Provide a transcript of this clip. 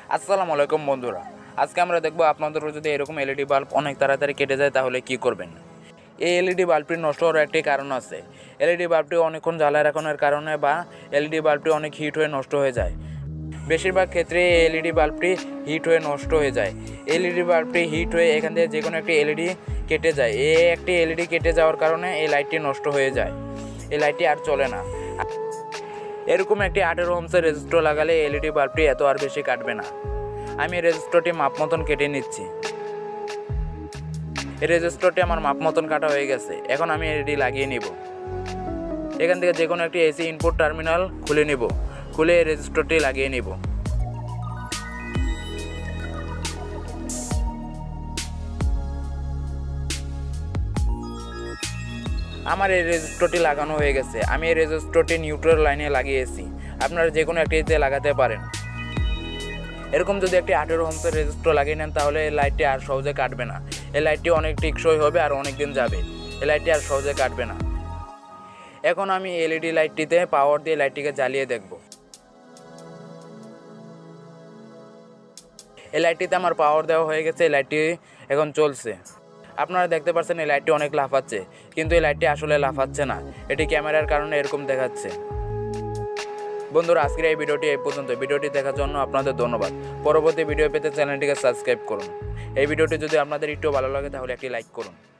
আসসালামু আলাইকুম বন্ধুরা, আজকে আমরা দেখব আপনাদের যদি এরকম এলইডি বাল্ব অনেক তাড়াতাড়ি কেটে যায় তাহলে কি করবেন। এই এলইডি বাল্বটি নষ্ট হওয়ার একটি কারণ আছে। এলইডি বাল্বটি অনেকক্ষণ জ্বালায় রাখানোর কারণে বা এলইডি বাল্বটি অনেক হিট হয়ে নষ্ট হয়ে যায়। বেশিরভাগ ক্ষেত্রে এই এলইডি বাল্বটি হিট হয়ে নষ্ট হয়ে যায়। এলইডি বাল্বটি হিট হয়ে এখান থেকে যে কোনো একটি এলইডি কেটে যায়। এই একটি এলইডি কেটে যাওয়ার কারণে এই লাইটটি নষ্ট হয়ে যায়, এই লাইটটি আর চলে না। এরকম একটি 18 ওহমের রেজিস্টর লাগালে এলইডি বাল্বটি এত আর বেশি কাটবে না। আমি রেজিস্টরটি মাপ মতন কেটে নিচ্ছি। এই রেজিস্টরটি আমার মাপ মতন কাটা হয়ে গেছে। এখন আমি এলইডি লাগিয়ে নিব। এখান থেকে যে কোনো একটি এসি ইনপুট টার্মিনাল খুলে নিব, খুলে এই রেজিস্টরটি লাগিয়ে নিব। আমার এই রেজিস্টরটি লাগানো হয়ে গেছে। আমি এই রেজিস্টরটি নিউট্রাল লাইনে লাগিয়েছি, আপনারা যে কোনো একটিতে লাগাতে পারেন। এরকম যদি একটি 18 ওহমের রেজিস্টর লাগিয়ে নেন তাহলে এই লাইটটি আর সহজে কাটবে না। এই লাইটটি অনেক টেকসই হবে আর অনেক দিন যাবে। এই লাইটটি আর সহজে কাটবে না। এখন আমি এলইডি লাইটটিতে পাওয়ার দিয়ে লাইটটিকে জ্বালিয়ে দেখব। এই লাইটটিতে আমার পাওয়ার দেওয়া হয়ে গেছে। এই লাইটটি এখন চলছে। আপনারা দেখতে পাচ্ছেন এই লাইটটি অনেক লাফাচ্ছে, কিন্তু এই লাইটটি আসলে লাফাচ্ছে না, এটি ক্যামেরার কারণে এরকম দেখাচ্ছে। বন্ধুরা, আজকের এই ভিডিওটি এই পর্যন্ত। ভিডিওটি দেখার জন্য আপনাদের ধন্যবাদ। পরবর্তী ভিডিও পেতে চ্যানেলটিকে সাবস্ক্রাইব করুন। এই ভিডিওটি যদি আপনাদের একটু ভালো লাগে তাহলে একটি লাইক করুন।